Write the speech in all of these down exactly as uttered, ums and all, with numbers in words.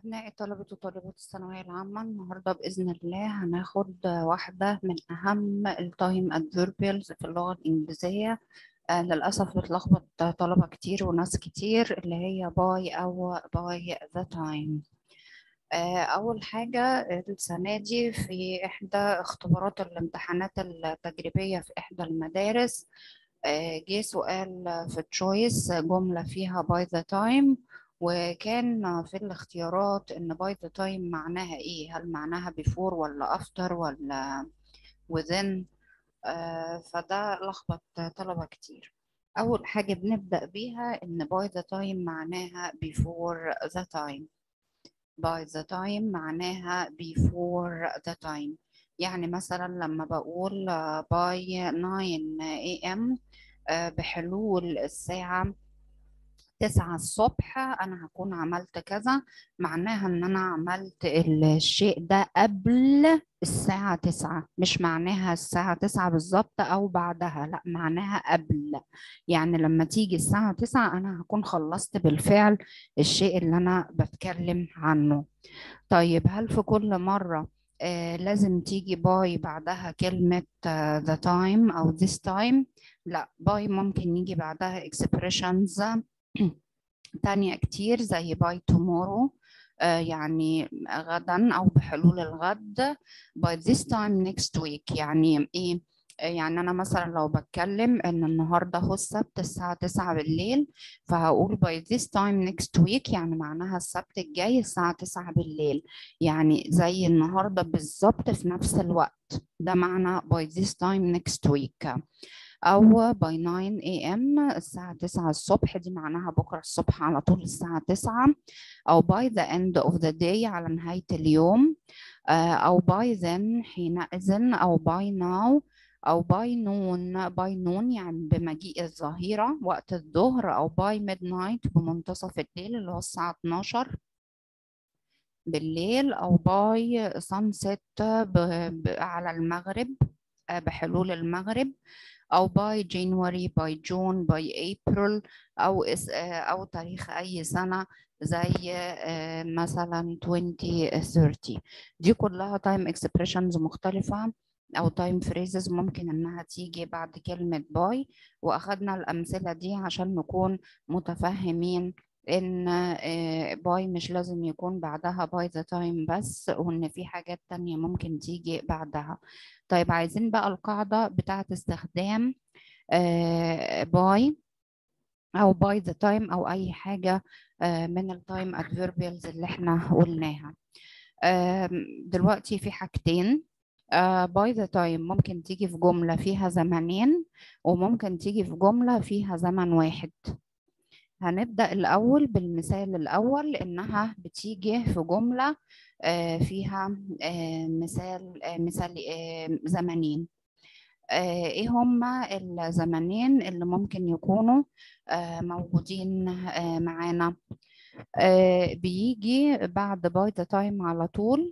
أبناء طلبة وطالبات الثانوية العامة، النهاردة بإذن الله هناخد واحدة من أهم التايم adverbials في اللغة الإنجليزية. آه للأسف بتلخبط طلبة كتير وناس كتير، اللي هي by أو by the time. آه أول حاجة، السنة دي في إحدى اختبارات الامتحانات التجريبية في إحدى المدارس آه، جه سؤال في تشويس جملة فيها by the time، وكان في الاختيارات إن by the time معناها إيه؟ هل معناها before ولا after ولا within؟ آه، فده لخبط طلبة كتير. أول حاجة بنبدأ بيها إن by the time معناها before the time. by the time معناها before the time. يعني مثلا لما بقول آه، by nine a m آه، بحلول الساعة تسعة الصبح أنا هكون عملت كذا، معناها إن أنا عملت الشيء ده قبل الساعة تسعة، مش معناها الساعة تسعة بالظبط أو بعدها، لا معناها قبل. يعني لما تيجي الساعة تسعة أنا هكون خلصت بالفعل الشيء اللي أنا بتكلم عنه. طيب هل في كل مرة آه لازم تيجي باي بعدها كلمة آه the time أو this time؟ لا، باي ممكن يجي بعدها expressions تانية كتير زي by tomorrow، آه يعني غدا أو بحلول الغد. by this time next week يعني إيه؟ آه، يعني أنا مثلا لو بتكلم إن النهاردة هو السبت الساعة تسعة بالليل، فهقول by this time next week يعني معناها السبت الجاي الساعة تسعة بالليل، يعني زي النهاردة بالظبط في نفس الوقت، ده معنى by this time next week. أو by nine a m الساعة تسعة الصبح، دي معناها بكرة الصبح على طول الساعة تسعة. أو by the end of the day على نهاية اليوم. آه، أو by then حينئذ. أو by now. أو by noon. by noon يعني بمجيء الظهيرة وقت الظهر. أو by midnight بمنتصف الليل اللي هو الساعة اتناشر بالليل. أو by sunset ب... ب... على المغرب، آه، بحلول المغرب. أو by January by June by April. أو اس أو تاريخ أي سنة زي آه، مثلا ألفين وثلاثين. دي كلها time expressions مختلفة أو time phrases ممكن إنها تيجي بعد كلمة by، وأخدنا الأمثلة دي عشان نكون متفهمين إن آه، by مش لازم يكون بعدها by the time بس، وإن في حاجات تانية ممكن تيجي بعدها. طيب عايزين بقى القاعدة بتاعة استخدام آه، by أو by the time أو أي حاجة آه، من التايم adverbials اللي احنا قلناها. آم، دلوقتي في حاجتين. آه، by the time ممكن تيجي في جملة فيها زمنين، وممكن تيجي في جملة فيها زمن واحد. هنبدأ الأول بالمثال الأول، إنها بتيجي في جملة آه، فيها آه، مثال آه، مثال آه، زمنين. آه، إيه هما الزمنين اللي ممكن يكونوا آه، موجودين آه، معانا؟ آه، بيجي بعد by the time على طول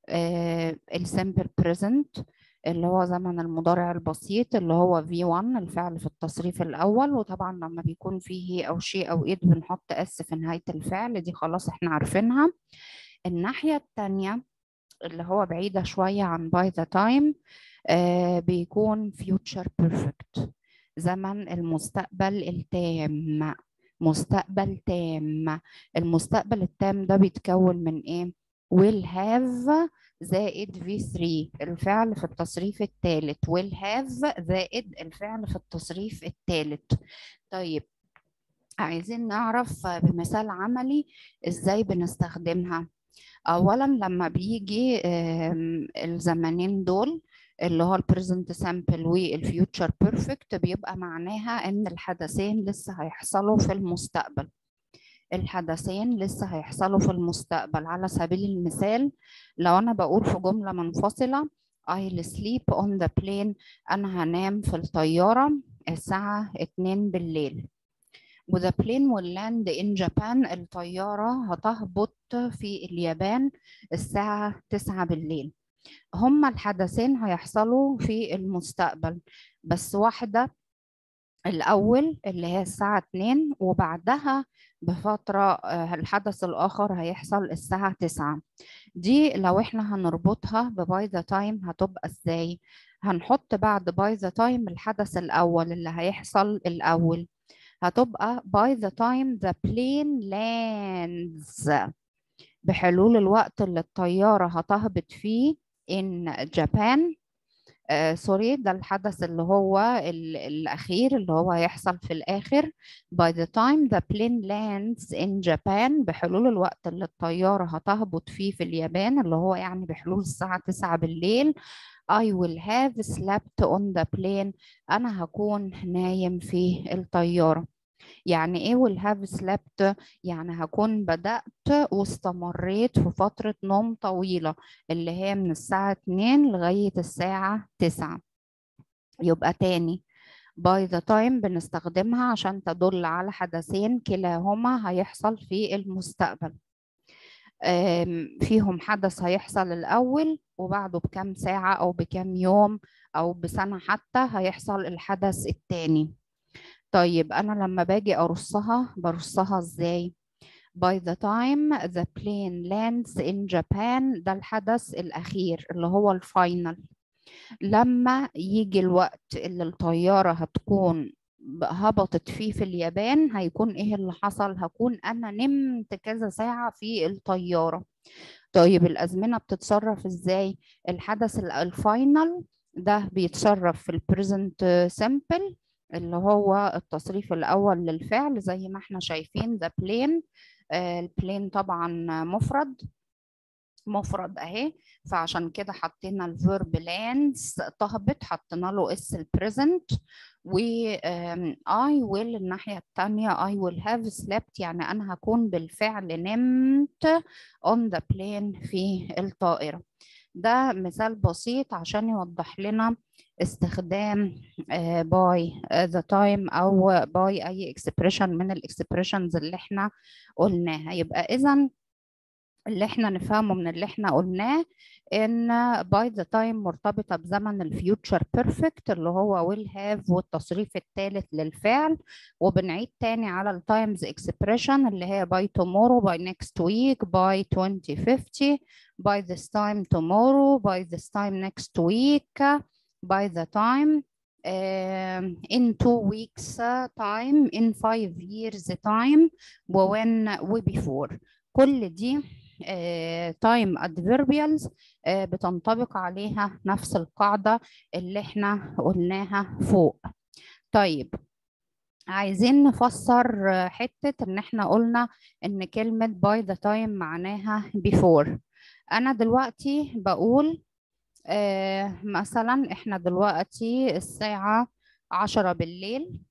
السمبل present اللي هو زمن المضارع البسيط اللي هو في واحد الفعل في التصريف الأول، وطبعا لما بيكون فيه أو شيء أو إيد بنحط اس في نهاية الفعل، دي خلاص احنا عارفينها. الناحية التانية اللي هو بعيدة شوية عن by the time آه بيكون future perfect، زمن المستقبل التام. مستقبل تام. المستقبل التام ده بيتكون من ايه؟ will have زائد في ثلاثة الفعل في التصريف الثالث، will have زائد الفعل في التصريف الثالث. طيب عايزين نعرف بمثال عملي ازاي بنستخدمها. اولا لما بيجي آم، الزمانين دول اللي هو البريزنت سامبل والفيوتشر بيرفكت، بيبقى معناها ان الحدثين لسه هيحصلوا في المستقبل. الحدثين لسه هيحصلوا في المستقبل. على سبيل المثال لو انا بقول في جملة منفصلة I'll sleep on the plane، انا هنام في الطيارة الساعة اتنين بالليل. وذا plane will land in Japan، الطيارة هتهبط في اليابان الساعة تسعة بالليل. هما الحدثين هيحصلوا في المستقبل، بس واحدة الأول اللي هي الساعة اتنين، وبعدها بفترة آه، الحدث الآخر هيحصل الساعة تسعة. دي لو احنا هنربطها بباي ذا تايم هتبقى ازاي؟ هنحط بعد باي ذا تايم الحدث الأول اللي هيحصل الأول، هتبقى by the time the plane lands، بحلول الوقت اللي الطيارة هتهبط فيه in Japan. آه سوري، ده الحدث اللي هو ال- الأخير اللي هو هيحصل في الآخر. by the time the plane lands in Japan، بحلول الوقت اللي الطيارة هتهبط فيه في اليابان، اللي هو يعني بحلول الساعة تسعة بالليل. I will have slept on the plane، أنا هكون نايم في الطيارة. يعني ايه will have slept؟ يعني هكون بدأت واستمريت في فترة نوم طويلة، اللي هي من الساعة اتنين لغاية الساعة تسعة. يبقى تاني by the time بنستخدمها عشان تدل على حدثين كلاهما هيحصل في المستقبل. آم، فيهم حدث هيحصل الأول، وبعده بكام ساعة أو بكام يوم أو بسنة حتى هيحصل الحدث التاني. طيب أنا لما باجي أرصها برصها إزاي؟ by the time the plane lands in Japan، ده الحدث الأخير اللي هو الفاينل. لما يجي الوقت اللي الطيارة هتكون ب- هبطت فيه في اليابان، هيكون إيه اللي حصل؟ هكون أنا نمت كذا ساعة في الطيارة. طيب الأزمنة بتتصرف إزاي؟ الحدث ال- الفاينل ده بيتصرف في البريزنت سيمبل، اللي هو التصريف الأول للفعل زي ما احنا شايفين the plane. آه، البلين طبعا مفرد، مفرد اهي، فعشان كده حطينا الفيرب لانس تهبط، حطينا له اس البريزنت. و آم، I will الناحية التانية I will have slept، يعني أنا هكون بالفعل نمت on the plane في الطائرة. ده مثال بسيط عشان يوضح لنا استخدام آه، by آه، the time أو by أي expression من الإكسبريشنز اللي احنا قلناها. يبقى إذا اللي احنا نفهمه من اللي احنا قلناه ان by the time مرتبطة بزمن الفيوتشر بيرفكت اللي هو will have، والتصريف الثالث للفعل. وبنعيد تاني على التايمز expression اللي هي by tomorrow، by next week، by twenty fifty، by this time tomorrow، by this time next week، by the time um, in two weeks uh, time، in five years time، وwhen وbefore. كل دي تايم ادفيربيالز بتنطبق عليها نفس القاعدة اللي احنا قلناها فوق. طيب عايزين نفسر آه، حتة ان احنا قلنا ان كلمة by the time معناها before. انا دلوقتي بقول آه مثلا احنا دلوقتي الساعة عشرة بالليل،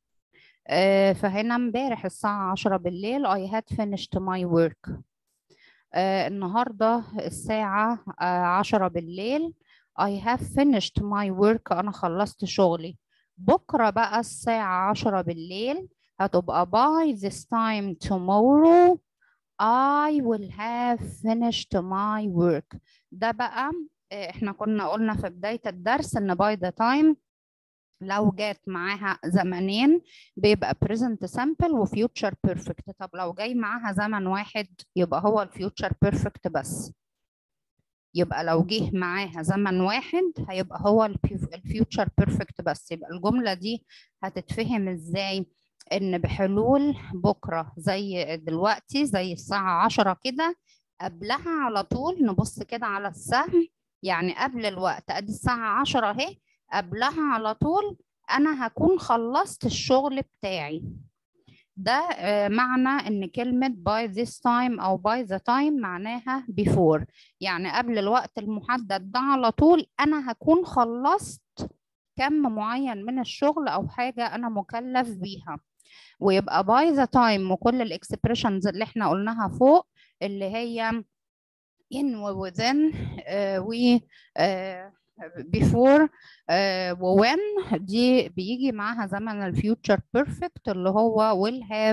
آه فهنا امبارح الساعة عشرة بالليل I had finished my work. آه النهاردة الساعة آه عشرة بالليل I have finished my work، أنا خلصت شغلي. بكرة بقى الساعة عشرة بالليل هتبقى by this time tomorrow I will have finished my work. ده بقى آه احنا كنا قلنا في بداية الدرس ان by the time لو جات معاها زمنين بيبقى present simple و future perfect. طب لو جاي معاها زمن واحد يبقى هو ال future perfect بس. يبقى لو جه معاها زمن واحد هيبقى هو ال future perfect بس. يبقى الجملة دي هتتفهم ازاي؟ ان بحلول بكرة زي دلوقتي زي الساعة عشرة كده، قبلها على طول نبص كده على السهم، يعني قبل الوقت ادي الساعة عشرة اهي، قبلها على طول انا هكون خلصت الشغل بتاعي. ده آه، معنى ان كلمة by this time او by the time معناها before، يعني قبل الوقت المحدد ده على طول انا هكون خلصت كم معين من الشغل او حاجة انا مكلف بيها. ويبقى by the time وكل الاكسبريشنز اللي احنا قلناها فوق اللي هي in و within uh, و uh, before uh, و when، دي بيجي معاها زمن الفيوتشر بيرفكت اللي هو will have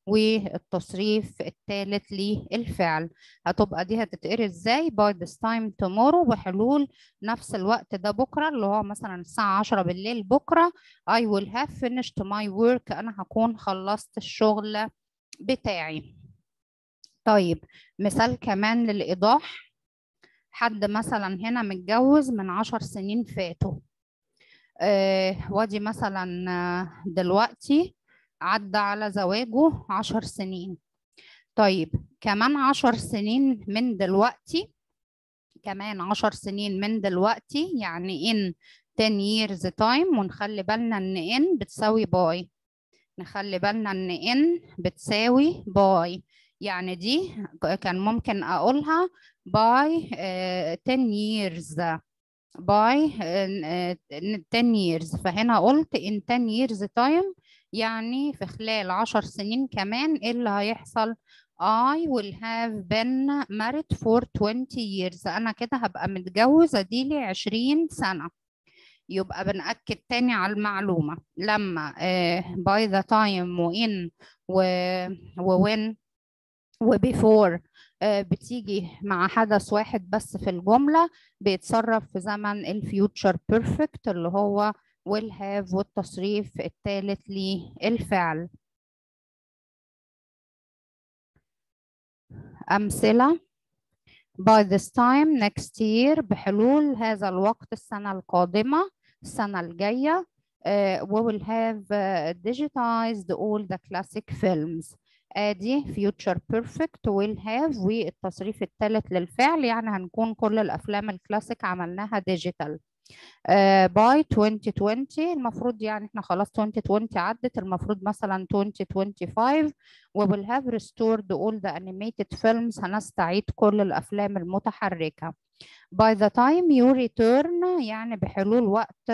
والتصريف الثالث للفعل. هتبقى دي هتتقري ازاي؟ by this time tomorrow، بحلول نفس الوقت ده بكرة، اللي هو مثلا الساعة عشرة بالليل بكرة. I will have finished my work، أنا هكون خلصت الشغل بتاعي. طيب مثال كمان للإيضاح. حد مثلا هنا متجوز من عشر سنين فاتوا، آه ودي مثلا آه، دلوقتي عدى على زواجه عشر سنين. طيب كمان عشر سنين من دلوقتي، كمان عشر سنين من دلوقتي يعني in ten years time، ونخلي بالنا ان in بتساوي باي، نخلي بالنا ان ان بتساوي باي. يعني دي كان ممكن اقولها باي ten years، باي ten years. فهنا قلت in ten years time، يعني في خلال عشر سنين كمان ايه اللي هيحصل؟ I will have been married for twenty years، انا كده هبقى متجوزة دي لي عشرين سنة. يبقى بنأكد تاني على المعلومة، لما آه by the time وin و وwhen وبيفور آه بتيجي مع حدث واحد بس في الجملة، بيتصرف في زمن الفيوتشر بيرفكت اللي هو will have والتصريف الثالث للفعل. أمثلة: by this time next year، بحلول هذا الوقت السنة القادمة، السنة الجاية. uh, we will have uh, digitized all the classic films. ادي future perfect will have والتصريف الثالث للفعل، يعني هنكون كل الافلام الكلاسيك عملناها ديجيتال. uh, by twenty twenty، المفروض يعني احنا خلاص twenty twenty عدت، المفروض مثلا twenty twenty-five we will have restored all the animated films، هنستعيد كل الأفلام المتحركة. by the time you return، يعني بحلول وقت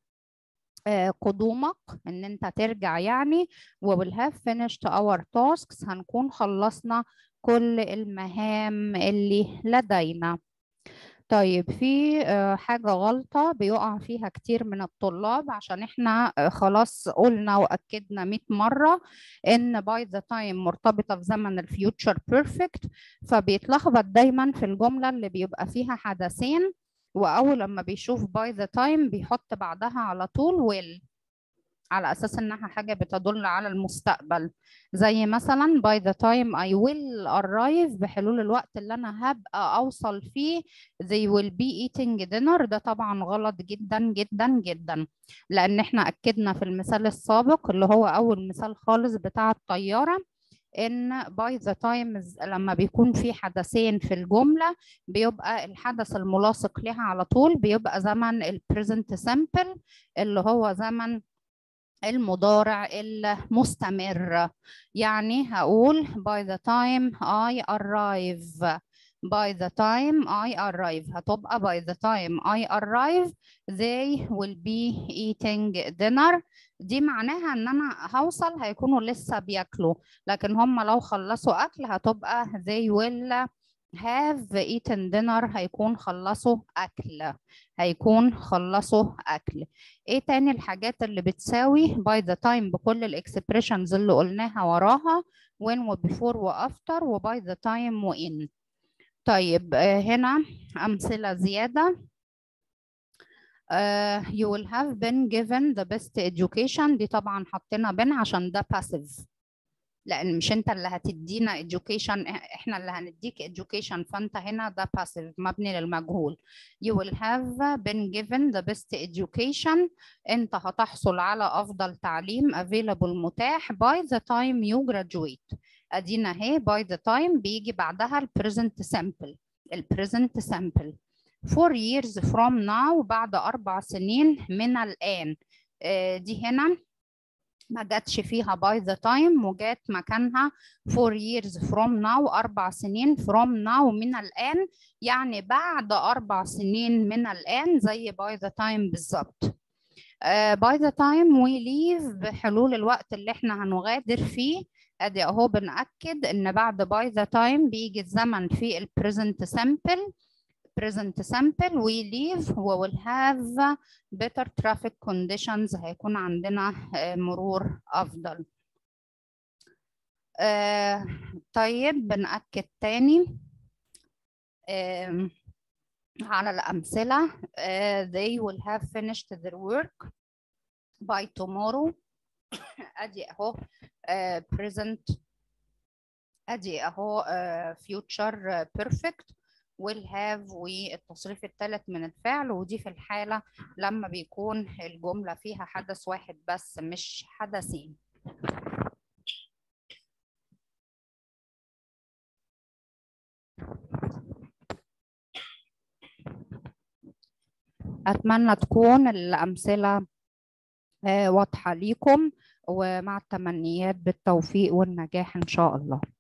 uh, قدومك، ان انت ترجع يعني. we will have finished our tasks، هنكون خلصنا كل المهام اللي لدينا. طيب في حاجة غلطة بيقع فيها كتير من الطلاب، عشان احنا خلاص قلنا وأكدنا مئة مرة إن by the time مرتبطة في زمن الفيوتشر بيرفكت، فبيتلخبط دايما في الجملة اللي بيبقى فيها حدثين، وأول لما بيشوف by the time بيحط بعدها على طول will، على أساس إنها حاجة بتدل على المستقبل. زي مثلا by the time I will arrive، بحلول الوقت اللي أنا هبقى أوصل فيه they will be eating dinner. ده طبعا غلط جدا جدا جدا، لأن احنا أكدنا في المثال السابق اللي هو أول مثال خالص بتاع الطيارة إن by the time لما بيكون في حدثين في الجملة بيبقى الحدث الملاصق لها على طول بيبقى زمن ال present simple اللي هو زمن المضارع المستمر. يعني هقول by the time I arrive، by the time I arrive هتبقى by the time I arrive they will be eating dinner. دي معناها ان انا هوصل هيكونوا لسه بياكلوا، لكن هم لو خلصوا اكل هتبقى they will have eaten dinner، هيكون خلصوا أكل، هيكون خلصوا أكل. إيه تاني الحاجات اللي بتساوي by the time بكل الإكسبريشنز اللي قلناها وراها when و before و after و by the time و in. طيب هنا أمثلة زيادة. Uh, you will have been given the best education، دي طبعا حطينا been عشان ده passive، لان مش انت اللي هتدينا education، احنا اللي هنديك education، فانت هنا ده passive مبني للمجهول. you will have been given the best education، انت هتحصل على افضل تعليم available متاح by the time you graduate. ادينا اهي by the time بيجي بعدها ال present simple، ال present simple. four years from now، بعد اربع سنين من الان. اه دي هنا ما جاتش فيها by the time وجات مكانها four years from now، أربع سنين from now من الآن، يعني بعد أربع سنين من الآن زي by the time بالظبط. uh, by the time we leave بحلول الوقت اللي احنا هنغادر فيه. ادي اهو بنأكد ان بعد by the time بيجي الزمن في ال present simple، present simple we leave we will have better traffic conditions، هيكون عندنا مرور أفضل. آه طيب بنأكد تاني آه على الأمثلة. آه they will have finished their work by tomorrow. أدي أهو آه present، أدي أهو آه future آه perfect will have والتصريف الثالث من الفعل، ودي في الحالة لما بيكون الجملة فيها حدث واحد بس مش حدثين. أتمنى تكون الأمثلة واضحة ليكم، ومع التمنيات بالتوفيق والنجاح إن شاء الله.